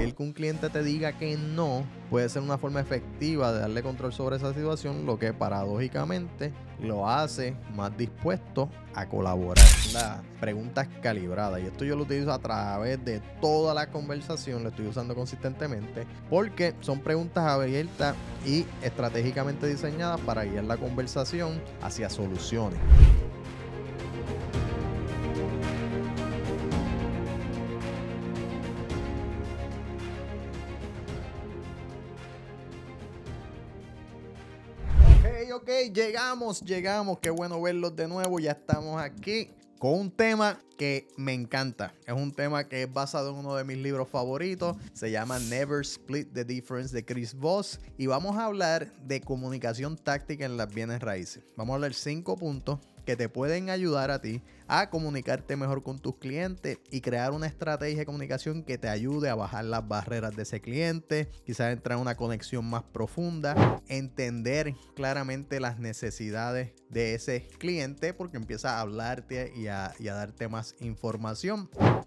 permitir que un cliente te diga que no puede ser una forma efectiva de darle control sobre esa situación, lo que paradójicamente lo hace más dispuesto a colaborar. Las preguntas calibradas, y esto yo lo utilizo a través de toda la conversación, lo estoy usando consistentemente porque son preguntas abiertas y estratégicamente diseñadas para guiar la conversación hacia soluciones. Ok, llegamos, qué bueno verlos de nuevo, ya estamos aquí con un tema que me encanta. Es un tema que es basado en uno de mis libros favoritos, se llama Never Split the Difference de Chris Voss, y vamos a hablar de comunicación táctica en las bienes raíces. Vamos a hablar 5 puntos que te pueden ayudar a ti a comunicarte mejor con tus clientes y crear una estrategia de comunicación que te ayude a bajar las barreras de ese cliente, quizás entrar en una conexión más profunda, entender claramente las necesidades de ese cliente porque empieza a hablarte y a darte más información,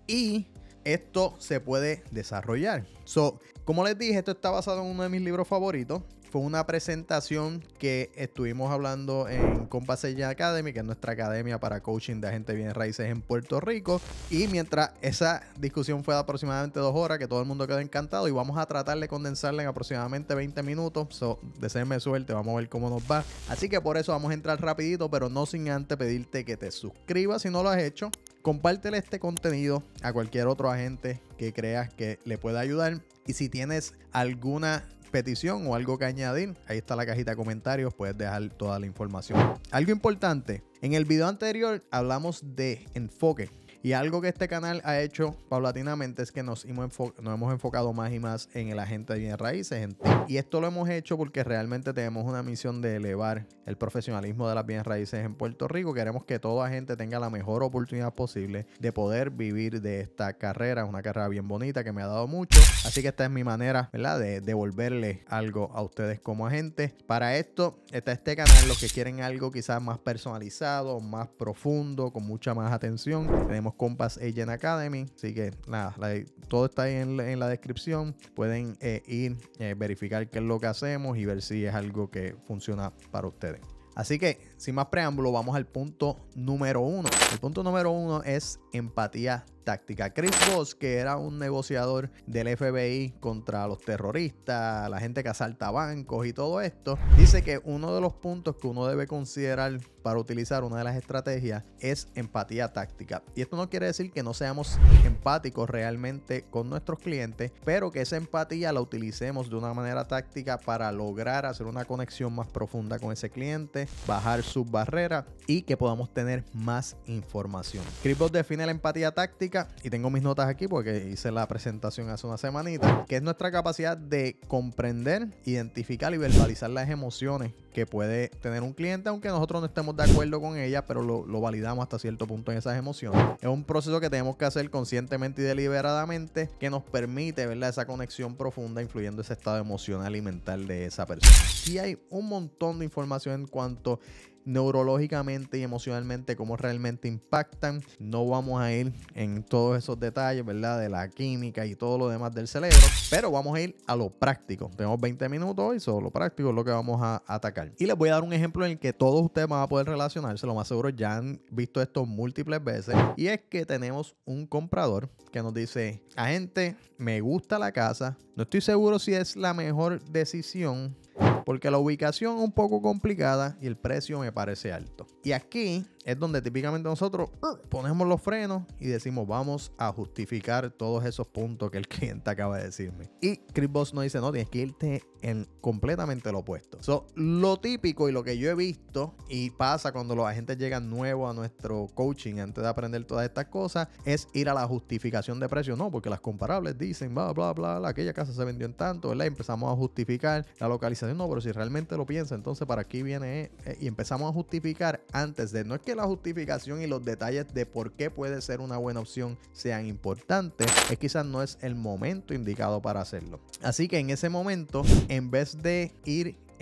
y esto se puede desarrollar. Como les dije, esto está basado en uno de mis libros favoritos. Fue una presentación que estuvimos hablando en Compass Agent Academy, que es nuestra academia para coaching de agentes de bienes raíces en Puerto Rico. Y mientras esa discusión fue de aproximadamente 2 horas, que todo el mundo quedó encantado, y vamos a tratar de condensarla en aproximadamente 20 minutos. Deseenme suerte, vamos a ver cómo nos va. Así que por eso vamos a entrar rapidito, pero no sin antes pedirte que te suscribas si no lo has hecho. Compártele este contenido a cualquier otro agente que creas que le pueda ayudar. Y si tienes alguna petición o algo que añadir, ahí está la cajita de comentarios, puedes dejar toda la información. Algo importante, en el video anterior hablamos de enfoque, y algo que este canal ha hecho paulatinamente es que nos hemos enfocado más y más en el agente de bienes raíces, en ti. Y esto lo hemos hecho porque realmente tenemos una misión de elevar el profesionalismo de las bienes raíces en Puerto Rico. Queremos que todo agente tenga la mejor oportunidad posible de poder vivir de esta carrera. Es una carrera bien bonita que me ha dado mucho. Así que esta es mi manera, ¿verdad?, de devolverle algo a ustedes como agentes. Para esto está este canal, los que quieren algo quizás más personalizado, más profundo, con mucha más atención. Tenemos Compass Agent Academy, así que nada, todo está ahí en la descripción. Pueden ir, verificar qué es lo que hacemos y ver si es algo que funciona para ustedes. Así que, sin más preámbulo, vamos al punto número 1. El punto número 1 es empatía táctica. Chris Voss, que era un negociador del FBI contra los terroristas, la gente que asalta bancos y todo esto, dice que uno de los puntos que uno debe considerar para utilizar una de las estrategias es empatía táctica. Y esto no quiere decir que no seamos empáticos realmente con nuestros clientes, pero que esa empatía la utilicemos de una manera táctica para lograr hacer una conexión más profunda con ese cliente, bajar sus barreras y que podamos tener más información. Chris Voss define la empatía táctica, y tengo mis notas aquí porque hice la presentación hace una semanita, que es nuestra capacidad de comprender, identificar y verbalizar las emociones que puede tener un cliente, aunque nosotros no estemos de acuerdo con ellas, pero lo validamos hasta cierto punto en esas emociones. Es un proceso que tenemos que hacer conscientemente y deliberadamente, que nos permite, ¿verdad?, esa conexión profunda, influyendo ese estado emocional y mental de esa persona. Y hay un montón de información en cuanto neurológicamente y emocionalmente cómo realmente impactan. No vamos a ir en todos esos detalles, ¿verdad?, de la química y todo lo demás del cerebro, pero vamos a ir a lo práctico. Tenemos 20 minutos hoy, solo lo práctico es lo que vamos a atacar. Y les voy a dar un ejemplo en el que todos ustedes van a poder relacionarse. Lo más seguro ya han visto esto múltiples veces, y es que tenemos un comprador que nos dice: agente, me gusta la casa, no estoy seguro si es la mejor decisión porque la ubicación es un poco complicada y el precio me parece alto. Y aquí es donde típicamente nosotros ponemos los frenos y decimos: vamos a justificar todos esos puntos que el cliente acaba de decirme. Y Chris Voss nos dice: no, tienes que irte en completamente lo opuesto. Lo típico y lo que yo he visto y pasa cuando los agentes llegan nuevos a nuestro coaching antes de aprender todas estas cosas es ir a la justificación de precio. No, porque las comparables dicen bla, bla, bla, aquella casa se vendió en tanto, ¿verdad? Y empezamos a justificar la localización. No, pero si realmente lo piensa, entonces para aquí viene y empezamos a justificar antes de. No es que la justificación y los detalles de por qué puede ser una buena opción sean importantes, es quizás no es el momento indicado para hacerlo. Así que en ese momento, en vez de ir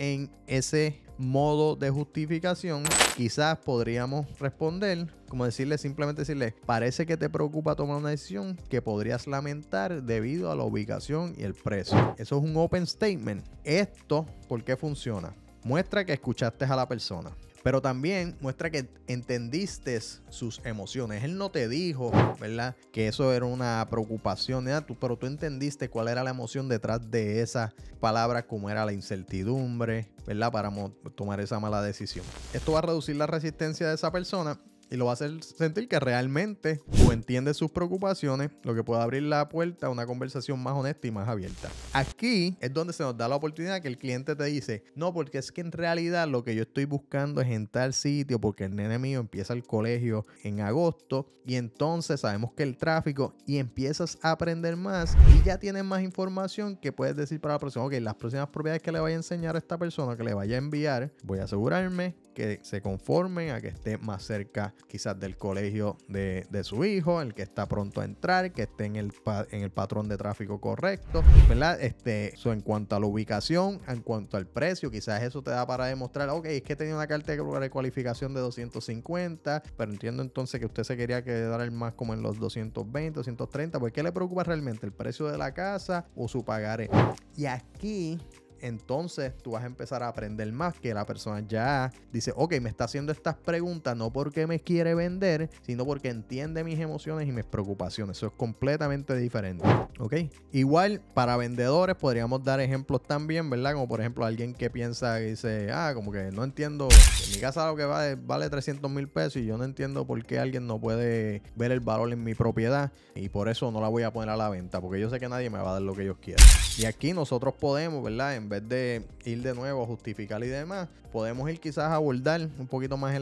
en ese modo de justificación, quizás podríamos responder, como simplemente decirle, parece que te preocupa tomar una decisión que podrías lamentar debido a la ubicación y el precio. Eso es un open statement. Esto, ¿por qué funciona? Muestra que escuchaste a la persona, pero también muestra que entendiste sus emociones. Él no te dijo, ¿verdad?, que eso era una preocupación, pero tú entendiste cuál era la emoción detrás de esa palabra, como era la incertidumbre, ¿verdad?, para tomar esa mala decisión. Esto va a reducir la resistencia de esa persona y lo va a hacer sentir que realmente tú entiendes sus preocupaciones, lo que puede abrir la puerta a una conversación más honesta y más abierta. Aquí es donde se nos da la oportunidad que el cliente te dice, no, porque es que en realidad lo que yo estoy buscando es en tal sitio, porque el nene mío empieza el colegio en agosto y entonces sabemos que el tráfico, y empiezas a aprender más y ya tienes más información que puedes decir para la próxima. Ok, las próximas propiedades que le vaya a enseñar a esta persona, que le vaya a enviar, voy a asegurarme que se conformen a que esté más cerca quizás del colegio de su hijo, el que está pronto a entrar, que esté en el patrón de tráfico correcto, ¿verdad? En cuanto a la ubicación, en cuanto al precio, quizás eso te da para demostrar, ok, es que tenía una carta de cualificación de 250, pero entiendo entonces que usted se quería quedar más como en los 220, 230, ¿por qué le preocupa realmente? ¿El precio de la casa o su pagaré? Y aquí entonces tú vas a empezar a aprender más, que la persona ya dice, ok, me está haciendo estas preguntas no porque me quiere vender, sino porque entiende mis emociones y mis preocupaciones. Eso es completamente diferente, ¿ok? Igual para vendedores podríamos dar ejemplos también, ¿verdad? Como por ejemplo alguien que piensa y dice, como que no entiendo, en mi casa lo que vale 300,000 pesos y yo no entiendo por qué alguien no puede ver el valor en mi propiedad y por eso no la voy a poner a la venta, porque yo sé que nadie me va a dar lo que ellos quieran. Y aquí nosotros podemos, ¿verdad?, en vez de ir de nuevo a justificar y demás, podemos ir quizás a abordar un poquito más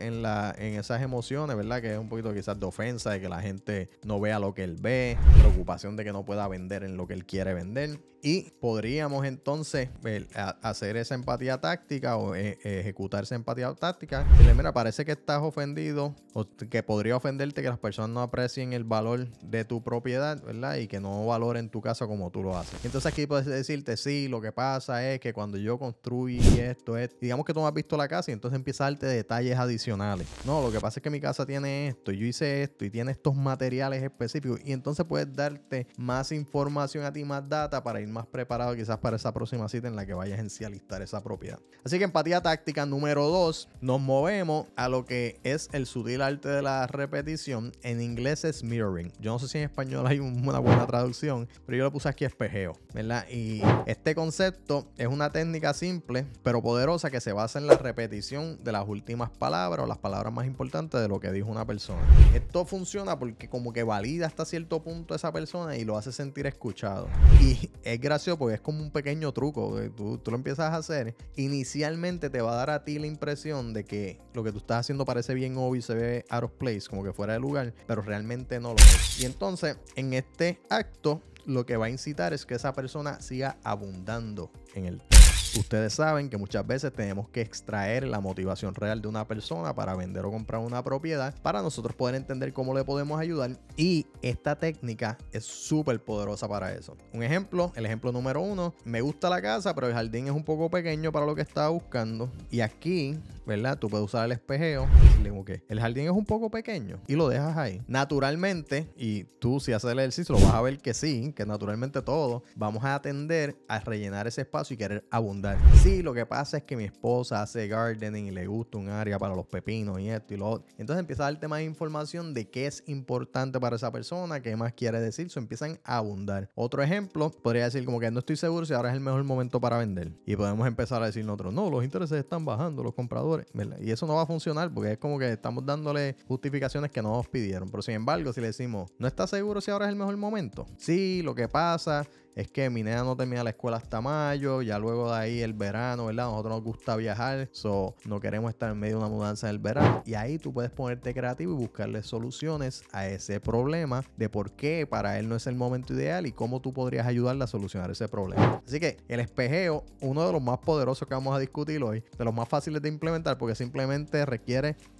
en esas emociones, ¿verdad? Que es un poquito quizás de ofensa, de que la gente no vea lo que él ve, preocupación de que no pueda vender en lo que él quiere vender. Y podríamos entonces hacer esa empatía táctica o ejecutar esa empatía táctica. Y mira, parece que estás ofendido o que podría ofenderte que las personas no aprecien el valor de tu propiedad, ¿verdad? Y que no valoren tu casa como tú lo haces. Entonces aquí puedes decirte, sí, lo que pasa es que cuando yo construí esto, digamos que tú no has visto la casa y entonces empieza a darte detalles adicionales. No, lo que pasa es que mi casa tiene esto, yo hice esto y tiene estos materiales específicos, y entonces puedes darte más información a ti, más data, para ir más preparado quizás para esa próxima cita en la que vayas en sí a listar esa propiedad. Así que empatía táctica número 2, nos movemos a lo que es el sutil arte de la repetición. En inglés es mirroring. Yo no sé si en español hay una buena traducción, pero yo lo puse aquí espejeo, ¿verdad? Y este concepto es una técnica simple pero poderosa que se basa en la repetición de las últimas palabras o las palabras más importantes de lo que dijo una persona. Esto funciona porque como que valida hasta cierto punto a esa persona y lo hace sentir escuchado. Y es gracioso porque es como un pequeño truco. Tú lo empiezas a hacer, inicialmente te va a dar a ti la impresión de que lo que tú estás haciendo parece bien obvio y se ve out of place, como que fuera de lugar, pero realmente no lo es. Y entonces en este acto lo que va a incitar es que esa persona siga abundando en el tema. Ustedes saben que muchas veces tenemos que extraer la motivación real de una persona para vender o comprar una propiedad, para nosotros poder entender cómo le podemos ayudar, y esta técnica es súper poderosa para eso. Un ejemplo, el ejemplo número 1, me gusta la casa pero el jardín es un poco pequeño para lo que estaba buscando, y aquí, ¿verdad?, tú puedes usar el espejeo y decirle, ok, el jardín es un poco pequeño, y lo dejas ahí. Naturalmente, y tú si haces el ejercicio lo vas a ver que sí, que naturalmente todos vamos a tender a rellenar ese espacio y querer abundar. Sí, lo que pasa es que mi esposa hace gardening y le gusta un área para los pepinos y esto y lo otro. Entonces empieza a darte más información de qué es importante para esa persona, qué más quiere decir, eso empiezan a abundar. Otro ejemplo, podría decir como que no estoy seguro si ahora es el mejor momento para vender. Y podemos empezar a decir nosotros, no, los intereses están bajando, los compradores, ¿verdad? Y eso no va a funcionar porque es como que estamos dándole justificaciones que no nos pidieron. Pero sin embargo, si le decimos, ¿no estás seguro si ahora es el mejor momento? Sí, lo que pasa es que mi nena no termina la escuela hasta mayo, ya luego de ahí el verano, ¿verdad? A nosotros nos gusta viajar, no queremos estar en medio de una mudanza del verano. Y ahí tú puedes ponerte creativo y buscarle soluciones a ese problema de por qué para él no es el momento ideal y cómo tú podrías ayudarle a solucionar ese problema. Así que el espejeo, uno de los más poderosos que vamos a discutir hoy, de los más fáciles de implementar porque simplemente requiere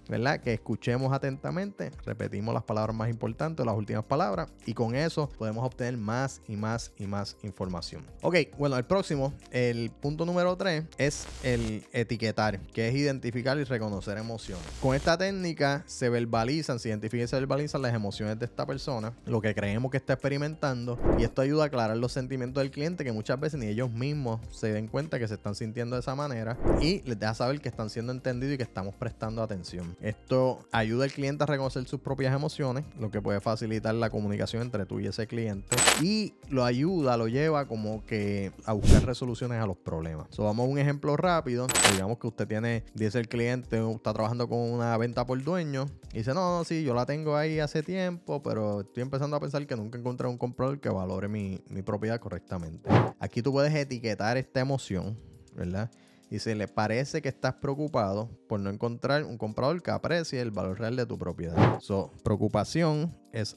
¿verdad? Que escuchemos atentamente, repetimos las palabras más importantes, las últimas palabras, y con eso podemos obtener más y más y más información. Ok, bueno, el próximo, el punto número 3 es el etiquetar, que es identificar y reconocer emociones. Con esta técnica se identifican y se verbalizan las emociones de esta persona, lo que creemos que está experimentando, y esto ayuda a aclarar los sentimientos del cliente que muchas veces ni ellos mismos se den cuenta que se están sintiendo de esa manera, y les deja saber que están siendo entendidos y que estamos prestando atención. Esto ayuda al cliente a reconocer sus propias emociones, lo que puede facilitar la comunicación entre tú y ese cliente, y lo lleva como que a buscar resoluciones a los problemas. Vamos a un ejemplo rápido. Digamos que usted dice el cliente, está trabajando con una venta por dueño, y dice, no, sí, yo la tengo ahí hace tiempo, pero estoy empezando a pensar que nunca encontré un comprador que valore mi propiedad correctamente. Aquí tú puedes etiquetar esta emoción, ¿verdad? Dice, le parece que estás preocupado por no encontrar un comprador que aprecie el valor real de tu propiedad. Preocupación es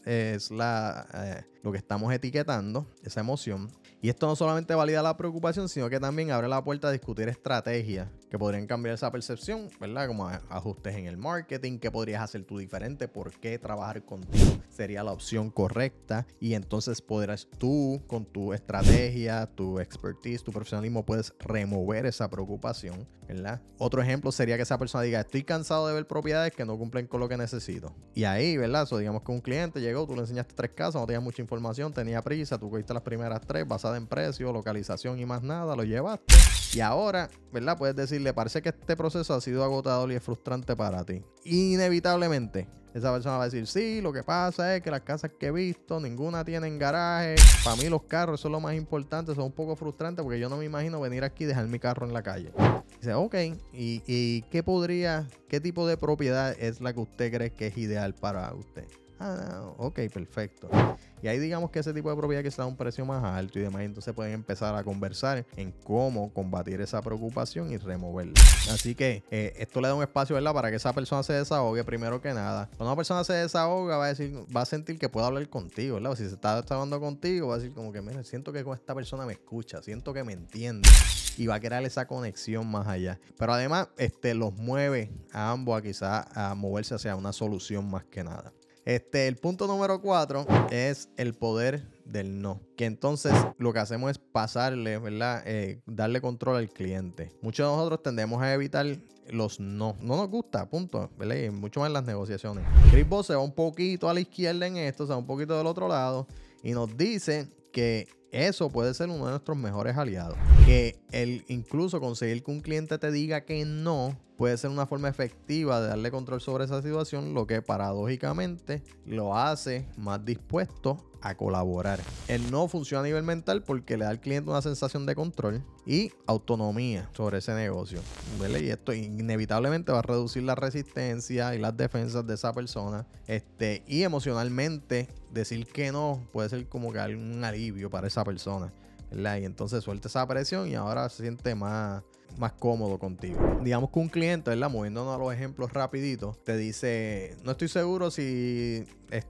lo que estamos etiquetando, esa emoción. Y esto no solamente valida la preocupación, sino que también abre la puerta a discutir estrategias que podrían cambiar esa percepción, ¿verdad? Como ajustes en el marketing, qué podrías hacer tú diferente, por qué trabajar contigo sería la opción correcta. Y entonces podrás tú, con tu estrategia, tu expertise, tu profesionalismo, puedes remover esa preocupación, ¿verdad? Otro ejemplo sería que esa persona diga, estoy cansado de ver propiedades que no cumplen con lo que necesito. Y ahí, ¿verdad? Digamos que un cliente llegó, tú le enseñaste 3 casas, no tenías mucha información, tenía prisa, tú cogiste las primeras 3 basadas en precio, localización y más nada, lo llevaste. Y ahora, ¿verdad? Puedes decirle, parece que este proceso ha sido agotador y es frustrante para ti. Inevitablemente, esa persona va a decir, sí, lo que pasa es que las casas que he visto, ninguna tienen garaje. Para mí los carros son lo más importante, son un poco frustrantes porque yo no me imagino venir aquí y dejar mi carro en la calle. Dice, ok, ¿y qué tipo de propiedad es la que usted cree que es ideal para usted? Ok, perfecto. Y ahí digamos que ese tipo de propiedad que está a un precio más alto y demás, entonces pueden empezar a conversar en cómo combatir esa preocupación y removerla. Así que esto le da un espacio, ¿verdad? Para que esa persona se desahogue primero que nada. Cuando una persona se desahoga va a sentir que puede hablar contigo, ¿verdad? Si se está hablando contigo va a decir como que, mira, siento que con esta persona me escucha, siento que me entiende. Y va a crear esa conexión más allá. Pero además los mueve a ambos a quizás a moverse hacia una solución más que nada. El punto número 4 es el poder del no. Que entonces lo que hacemos es pasarle, ¿verdad? Darle control al cliente. Muchos de nosotros tendemos a evitar los no. No nos gusta, punto, ¿verdad? Y mucho más en las negociaciones. Chris Voss se va un poquito a la izquierda en esto, se va un poquito del otro lado y nos dice que eso puede ser uno de nuestros mejores aliados. Que incluso conseguir que un cliente te diga que no puede ser una forma efectiva de darle control sobre esa situación, lo que paradójicamente lo hace más dispuesto a colaborar. El no funciona a nivel mental porque le da al cliente una sensación de control y autonomía sobre ese negocio, ¿verdad? Y esto inevitablemente va a reducir la resistencia y las defensas de esa persona. Y emocionalmente decir que no puede ser como que un alivio para esa persona, ¿verdad? Y entonces suelta esa presión y ahora se siente más cómodo contigo. Digamos que un cliente, ¿verdad? Moviéndonos a los ejemplos rapidito, te dice, no estoy seguro si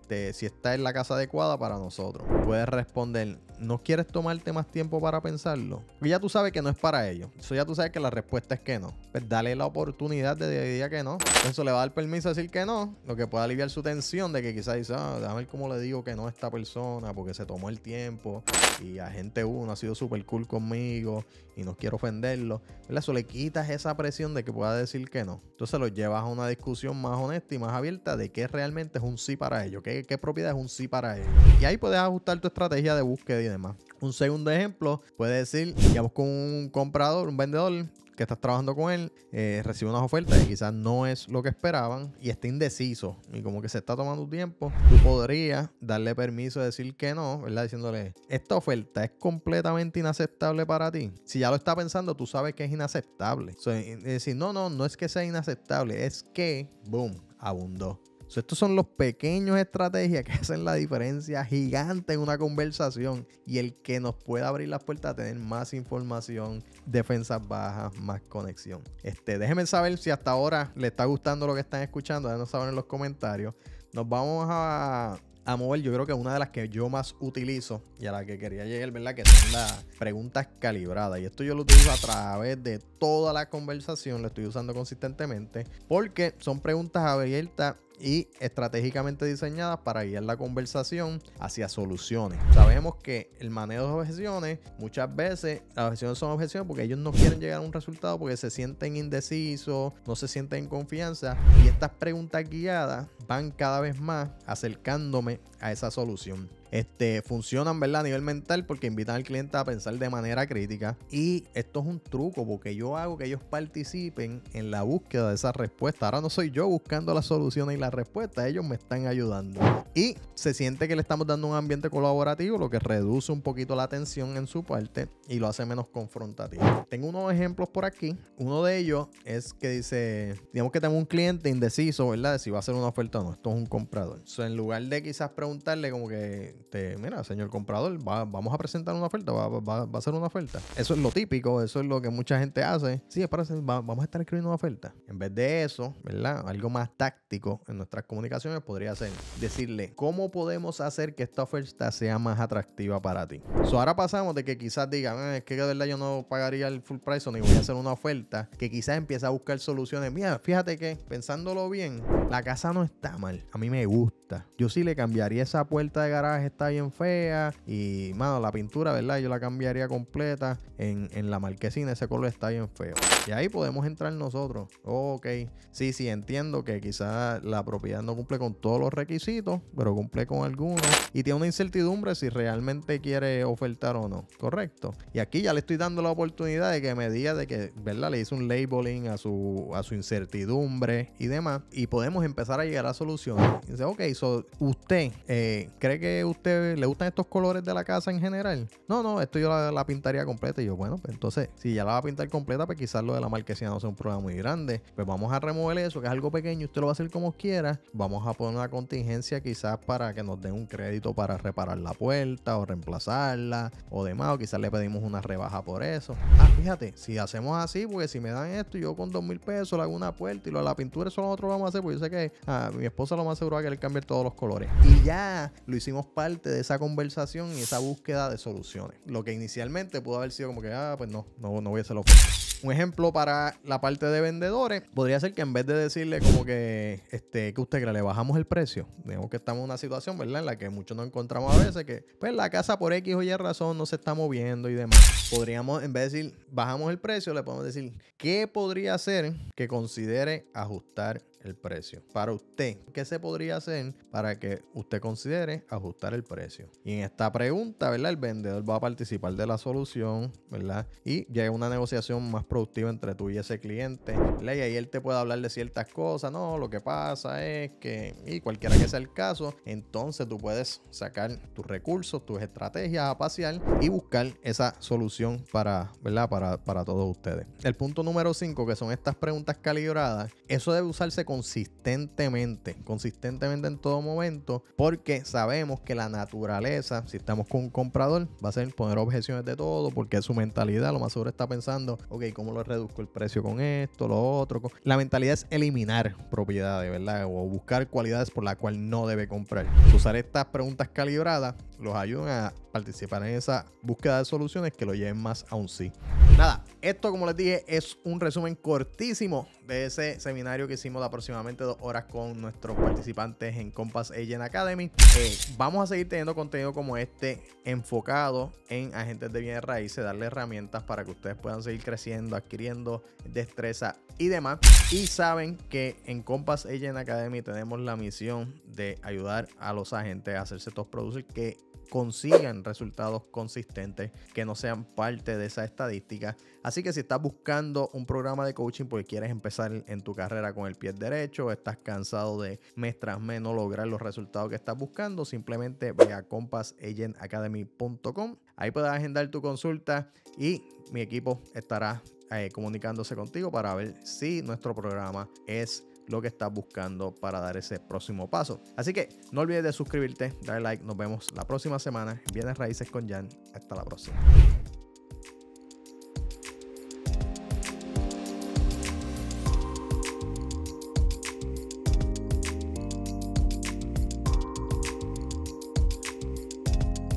está en la casa adecuada para nosotros. Puedes responder, ¿no quieres tomarte más tiempo para pensarlo? Porque ya tú sabes que no es para ellos. Eso ya tú sabes que la respuesta es que no. Pues dale la oportunidad de decir que no. Eso le va a dar permiso de decir que no, lo que puede aliviar su tensión de que quizás dice, déjame ver cómo le digo que no a esta persona porque se tomó el tiempo y agente 1 ha sido súper cool conmigo y no quiero ofenderlo. Eso le quitas esa presión de que pueda decir que no. Entonces lo llevas a una discusión más honesta y más abierta de qué realmente es un sí para ellos, qué propiedad es un sí para ellos. Y ahí puedes ajustar tu estrategia de búsqueda y demás. Un segundo ejemplo puede decir, digamos con un comprador, un vendedor que estás trabajando con él, recibe unas ofertas que quizás no es lo que esperaban y está indeciso y como que se está tomando tiempo, tú podrías darle permiso de decir que no, ¿verdad? Diciéndole, esta oferta es completamente inaceptable para ti. Si ya lo está pensando, tú sabes que es inaceptable. Es decir, no es que sea inaceptable, es que, boom, abundó. Estos son los pequeños estrategias que hacen la diferencia gigante en una conversación y el que nos pueda abrir las puertas a tener más información, defensas bajas, más conexión. Déjenme saber si hasta ahora les está gustando lo que están escuchando. Déjenos saber en los comentarios. Nos vamos a a mover, yo creo que una de las que yo más utilizo y a la que quería llegar, ¿verdad? Que son las preguntas calibradas. Y esto yo lo utilizo a través de toda la conversación, lo estoy usando consistentemente porque son preguntas abiertas y estratégicamente diseñadas para guiar la conversación hacia soluciones. Sabemos que el manejo de objeciones, muchas veces las objeciones son objeciones porque ellos no quieren llegar a un resultado porque se sienten indecisos, no se sienten en confianza, y estas preguntas guiadas van cada vez más acercándome a esa solución. Funcionan, ¿verdad? A nivel mental porque invitan al cliente a pensar de manera crítica, y esto es un truco porque yo hago que ellos participen en la búsqueda de esa respuesta. Ahora no soy yo buscando las soluciones y las respuestas, ellos me están ayudando y se siente que le estamos dando un ambiente colaborativo, lo que reduce un poquito la tensión en su parte y lo hace menos confrontativo. Tengo unos ejemplos por aquí. Uno de ellos es que dice, digamos que tengo un cliente indeciso, ¿verdad? De si va a hacer una oferta o no. Esto es un comprador. En lugar de quizás preguntarle como que, mira, señor comprador, vamos a presentar una oferta, va a hacer una oferta. Eso es lo típico, eso es lo que mucha gente hace. Sí, vamos a estar escribiendo una oferta. En vez de eso, ¿verdad? Algo más táctico en nuestras comunicaciones podría ser decirle, ¿cómo podemos hacer que esta oferta sea más atractiva para ti? Ahora pasamos de que quizás digan, es que de verdad yo no pagaría el full price o ni voy a hacer una oferta, que quizás empieza a buscar soluciones. Mira, fíjate que pensándolo bien, la casa no está mal, a mí me gusta. Yo sí le cambiaría esa puerta de garaje, está bien fea, y mano, la pintura, ¿verdad? Yo la cambiaría completa en la marquesina, ese color está bien feo. Y ahí podemos entrar nosotros. Ok, sí, entiendo que quizás la propiedad no cumple con todos los requisitos, pero cumple con algunos y tiene una incertidumbre si realmente quiere ofertar o no. Correcto. Y aquí ya le estoy dando la oportunidad de que me diga de que, ¿verdad? Le hice un labeling a su incertidumbre y demás, y podemos empezar a llegar a soluciones. Y dice, ok, ¿usted cree que usted le gustan estos colores de la casa en general? No, esto yo la pintaría completa. Y yo, bueno, pues entonces, si ya la va a pintar completa, pues quizás lo de la marquesina no sea un problema muy grande. Pues vamos a remover eso, que es algo pequeño, usted lo va a hacer como quiera. Vamos a poner una contingencia quizás para que nos den un crédito para reparar la puerta o reemplazarla o demás, o quizás le pedimos una rebaja por eso. Fíjate, si hacemos así, porque si me dan esto, yo con $2,000 le hago una puerta y lo de la pintura, eso nosotros vamos a hacer, porque yo sé que mi esposa lo más seguro va a querer cambiar todos los colores. Y ya lo hicimos parte de esa conversación y esa búsqueda de soluciones. Lo que inicialmente pudo haber sido como que, pues no voy a hacer la oferta. Un ejemplo para la parte de vendedores podría ser que en vez de decirle como que, ¿qué usted cree? Le bajamos el precio. Digamos que estamos en una situación, ¿verdad? En la que muchos nos encontramos a veces que, pues, la casa por X o Y razón no se está moviendo y demás. Podríamos, en vez de decir, bajamos el precio, le podemos decir, ¿qué podría hacer que considere ajustar el precio? Para usted, ¿qué se podría hacer para que usted considere ajustar el precio? Y en esta pregunta, ¿verdad? El vendedor va a participar de la solución, ¿verdad? Y llega una negociación más productiva entre tú y ese cliente, ¿verdad? Y ahí él te puede hablar de ciertas cosas. No, lo que pasa es que, y cualquiera que sea el caso, entonces tú puedes sacar tus recursos, tus estrategias a pasear y buscar esa solución para, ¿verdad? Para todos ustedes. El punto número 5, que son estas preguntas calibradas, eso debe usarse consistentemente en todo momento, porque sabemos que la naturaleza, si estamos con un comprador, va a ser poner objeciones de todo, porque su mentalidad lo más seguro está pensando, ok, ¿cómo lo reduzco el precio con esto, lo otro? La mentalidad es eliminar propiedades, ¿verdad? O buscar cualidades por las cuales no debe comprar. Usar estas preguntas calibradas los ayudan a participar en esa búsqueda de soluciones que lo lleven más a un sí. Nada, esto, como les dije, es un resumen cortísimo de ese seminario que hicimos de aproximadamente 2 horas con nuestros participantes en Compass Agent Academy. Vamos a seguir teniendo contenido como este enfocado en agentes de bienes raíces, darle herramientas para que ustedes puedan seguir creciendo, adquiriendo destreza y demás. Y saben que en Compass Agent Academy tenemos la misión de ayudar a los agentes a hacerse estos producers que consigan resultados consistentes, que no sean parte de esa estadística. Así que si estás buscando un programa de coaching porque quieres empezar en tu carrera con el pie derecho, estás cansado de mes tras mes no lograr los resultados que estás buscando, simplemente ve a compassagentacademy.com. Ahí puedes agendar tu consulta y mi equipo estará comunicándose contigo para ver si nuestro programa es lo que estás buscando para dar ese próximo paso. Así que no olvides de suscribirte, darle like. Nos vemos la próxima semana en Bienes Raíces con Jan. Hasta la próxima.